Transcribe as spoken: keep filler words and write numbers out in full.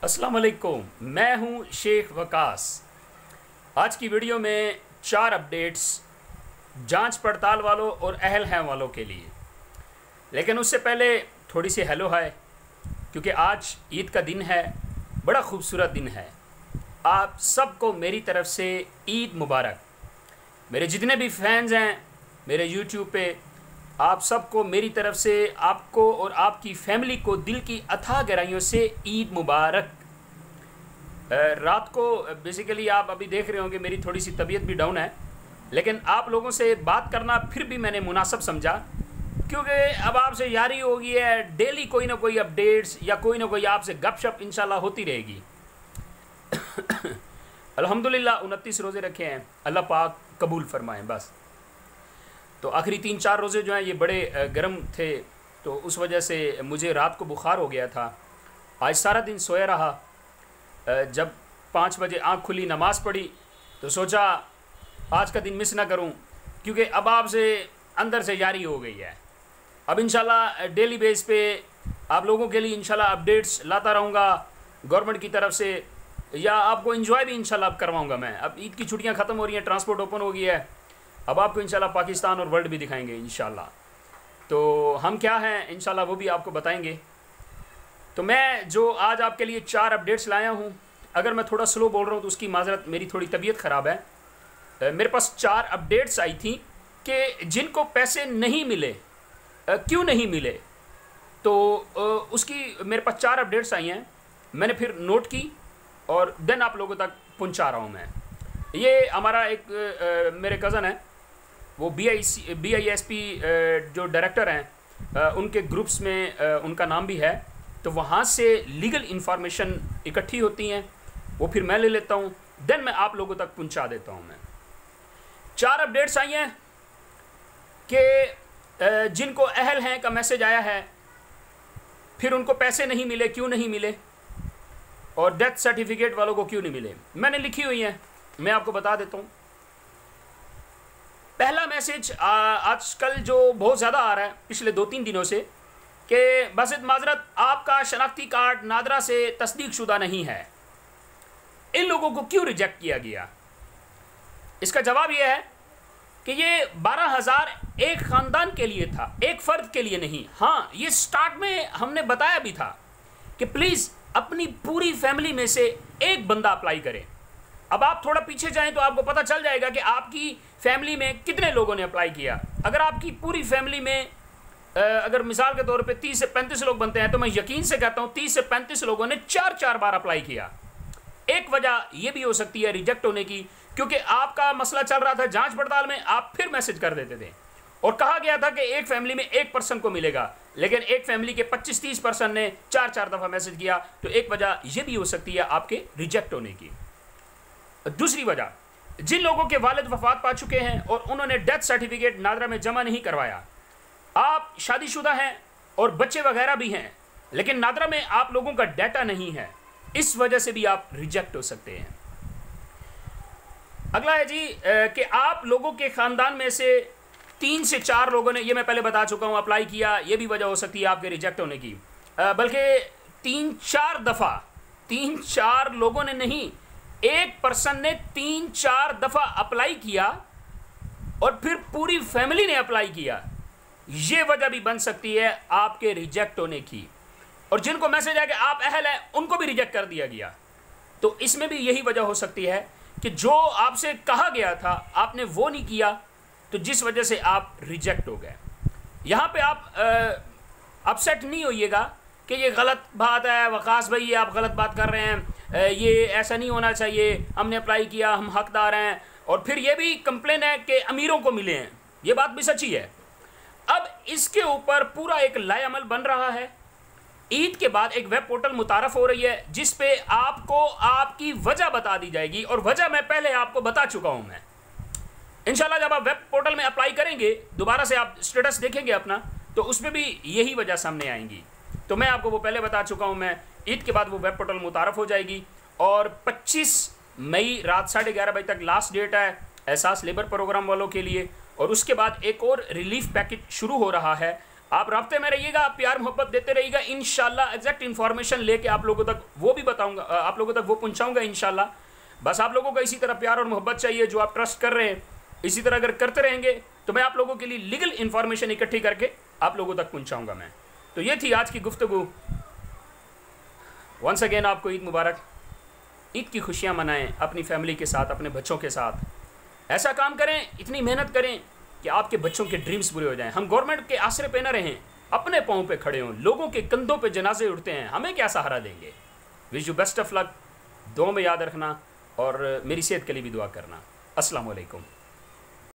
अस्सलाम वालेकुम, मैं हूं शेख वकास। आज की वीडियो में चार अपडेट्स जांच पड़ताल वालों और अहल हैं वालों के लिए। लेकिन उससे पहले थोड़ी सी हेलो हाय, क्योंकि आज ईद का दिन है, बड़ा खूबसूरत दिन है। आप सबको मेरी तरफ से ईद मुबारक। मेरे जितने भी फैंस हैं मेरे यूट्यूब पे, आप सबको मेरी तरफ से, आपको और आपकी फैमिली को दिल की अथाह गहराइयों से ईद मुबारक। रात को बेसिकली आप अभी देख रहे होंगे मेरी थोड़ी सी तबीयत भी डाउन है, लेकिन आप लोगों से बात करना फिर भी मैंने मुनासिब समझा, क्योंकि अब आपसे यारी हो गई है। डेली कोई ना कोई अपडेट्स या कोई ना कोई आपसे गपशप इंशाल्लाह होती रहेगी। अल्हम्दुलिल्लाह उनतीस रोज़े रखे हैं, अल्लाह पाक कबूल फरमाएं। बस तो आखिरी तीन चार रोज़े जो हैं ये बड़े गर्म थे, तो उस वजह से मुझे रात को बुखार हो गया था। आज सारा दिन सोया रहा। जब पाँच बजे आँख खुली, नमाज़ पढ़ी, तो सोचा आज का दिन मिस ना करूं, क्योंकि अब आपसे अंदर से यारी हो गई है। अब इंशाल्लाह डेली बेस पे आप लोगों के लिए इंशाल्लाह अपडेट्स लाता रहूँगा गवर्नमेंट की तरफ से, या आपको एंजॉय भी इंशाल्लाह अब करवाऊँगा मैं। अब ईद की छुट्टियाँ ख़त्म हो रही हैं, ट्रांसपोर्ट ओपन हो गई है, अब आपको इंशाल्लाह पाकिस्तान और वर्ल्ड भी दिखाएंगे इंशाल्लाह। तो हम क्या हैं इंशाल्लाह वो भी आपको बताएंगे। तो मैं जो आज आपके लिए चार अपडेट्स लाया हूँ, अगर मैं थोड़ा स्लो बोल रहा हूँ तो उसकी माजरत, मेरी थोड़ी तबीयत ख़राब है। मेरे पास चार अपडेट्स आई थी कि जिनको पैसे नहीं मिले, क्यों नहीं मिले, तो उसकी मेरे पास चार अपडेट्स आई हैं। मैंने फिर नोट की और देन आप लोगों तक पहुँचा रहा हूँ मैं। ये हमारा एक आ, मेरे कज़न है, वो B I C B I S P जो डायरेक्टर हैं, उनके ग्रुप्स में आ, उनका नाम भी है। तो वहाँ से लीगल इन्फॉर्मेशन इकट्ठी होती हैं, वो फिर मैं ले लेता हूँ, देन मैं आप लोगों तक पहुँचा देता हूँ मैं। चार अपडेट्स आई हैं कि जिनको अहल हैं का मैसेज आया है, फिर उनको पैसे नहीं मिले, क्यों नहीं मिले, और डेथ सर्टिफिकेट वालों को क्यों नहीं मिले, मैंने लिखी हुई हैं, मैं आपको बता देता हूँ। पहला मैसेज आजकल जो बहुत ज़्यादा आ रहा है पिछले दो तीन दिनों से, कि बसित माजरत आपका शनाख्ती कार्ड नादरा से तस्दीक शुदा नहीं है, इन लोगों को क्यों रिजेक्ट किया गया। इसका जवाब यह है कि ये बारह हज़ार एक ख़ानदान के लिए था, एक फ़र्द के लिए नहीं। हाँ, ये स्टार्ट में हमने बताया भी था कि प्लीज़ अपनी पूरी फैमिली में से एक बंदा अप्लाई करें। अब आप थोड़ा पीछे जाएं तो आपको पता चल जाएगा कि आपकी फैमिली में कितने लोगों ने अप्लाई किया। अगर आपकी पूरी फैमिली में अगर मिसाल के तौर पे तीस से पैंतीस लोग बनते हैं, तो मैं यकीन से कहता हूँ तीस से पैंतीस लोगों ने चार चार बार अप्लाई किया। एक वजह यह भी हो सकती है रिजेक्ट होने की, क्योंकि आपका मसला चल रहा था जांच पड़ताल में, आप फिर मैसेज कर देते थे और कहा गया था कि एक फैमिली में एक पर्सन को मिलेगा, लेकिन एक फैमिली के पच्चीस तीस पर्सन ने चार चार दफ़ा मैसेज किया। तो एक वजह यह भी हो सकती है आपके रिजेक्ट होने की। दूसरी वजह, जिन लोगों के वालिद वफात पा चुके हैं और उन्होंने डेथ सर्टिफिकेट नादरा में जमा नहीं करवाया, आप शादीशुदा हैं और बच्चे वगैरह भी हैं, लेकिन नादरा में आप लोगों का डाटा नहीं है, इस वजह से भी आप रिजेक्ट हो सकते हैं। अगला है जी कि आप लोगों के ख़ानदान में से तीन से चार लोगों ने, ये मैं पहले बता चुका हूँ, अप्लाई किया, ये भी वजह हो सकती है आपके रिजेक्ट होने की। बल्कि तीन चार दफ़ा, तीन चार लोगों ने नहीं, एक पर्सन ने तीन चार दफ़ा अप्लाई किया और फिर पूरी फैमिली ने अप्लाई किया, ये वजह भी बन सकती है आपके रिजेक्ट होने की। और जिनको मैसेज आया कि आप अहल हैं, उनको भी रिजेक्ट कर दिया गया। तो इसमें भी यही वजह हो सकती है कि जो आपसे कहा गया था आपने वो नहीं किया, तो जिस वजह से आप रिजेक्ट हो गए। यहाँ पे आप अपसेट नहीं होइएगा कि ये गलत बात है, वकास भाई ये आप गलत बात कर रहे हैं, ये ऐसा नहीं होना चाहिए, हमने अप्लाई किया, हम हकदार हैं। और फिर ये भी कंप्लेन है कि अमीरों को मिले हैं, ये बात भी सच्ची है। अब इसके ऊपर पूरा एक लाएअमल बन रहा है। ईद के बाद एक वेब पोर्टल मुतारफ़ हो रही है, जिस पे आपको आपकी वजह बता दी जाएगी, और वजह मैं पहले आपको बता चुका हूँ मैं। इंशाल्लाह जब आप वेब पोर्टल में अप्लाई करेंगे, दोबारा से आप स्टेटस देखेंगे अपना, तो उसमें भी यही वजह सामने आएंगी। तो मैं आपको वो पहले बता चुका हूँ मैं। ईद के बाद वो वेब पोर्टल मुतारफ़ हो जाएगी, और पच्चीस मई रात साढ़े ग्यारह बजे तक लास्ट डेट है एहसास लेबर प्रोग्राम वालों के लिए। और उसके बाद एक और रिलीफ पैकेज शुरू हो रहा है आप राब्ते में रहिएगा, आप प्यार मोहब्बत देते रहिएगा। इंशाल्लाह एग्जैक्ट इन्फॉर्मेशन लेके आप लोगों तक वो भी बताऊंगा, आप लोगों तक वो पहुंचाऊंगा इंशाल्लाह। बस आप लोगों को इसी तरह प्यार और मोहब्बत चाहिए जो आप ट्रस्ट कर रहे हैं। इसी तरह अगर करते रहेंगे तो मैं आप लोगों के लिए लीगल इन्फॉर्मेशन इकट्ठी करके आप लोगों तक पहुंचाऊंगा मैं। तो ये थी आज की गुफ्तगू। वंस अगेन आपको ईद मुबारक। ईद की खुशियाँ मनाएं अपनी फैमिली के साथ, अपने बच्चों के साथ। ऐसा काम करें, इतनी मेहनत करें कि आपके बच्चों के ड्रीम्स पूरे हो जाएं। हम गवर्नमेंट के आसरे पे न रहें, अपने पाँव पे खड़े हों। लोगों के कंधों पे जनाजे उठते हैं, हमें क्या सहारा देंगे। Wish you best of luck. दुआ में याद रखना और मेरी सेहत के लिए भी दुआ करना। अस्सलाम वालेकुम।